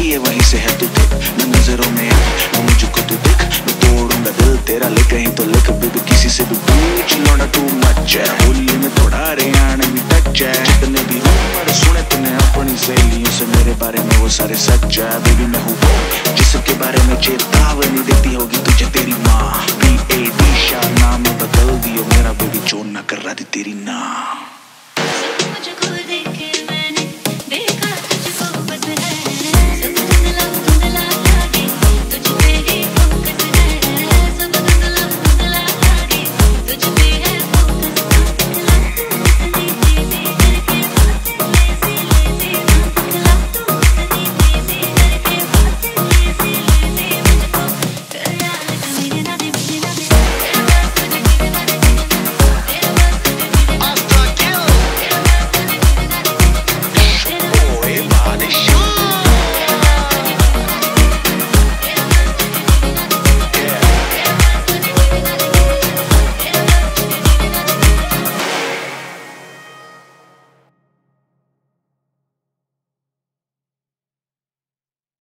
खड़ी है वहीं से है तू देख, न नजरों में आ न मुझको तू देख, मैं तोड़ूंगा दिल तेरा ले कहीं तो लिख बेबी किसी से भी पूछ लौटा टू मच है, होली में थोड़ा हरियाणा भी टच है, जितने भी रूमर सुने तूने अपनी सहेलियों से मेरे बारे में वो सारे सच है, बेबी मैं हूँ वो जिसके बारे में चेतावनी देती होगी तुझे तेरी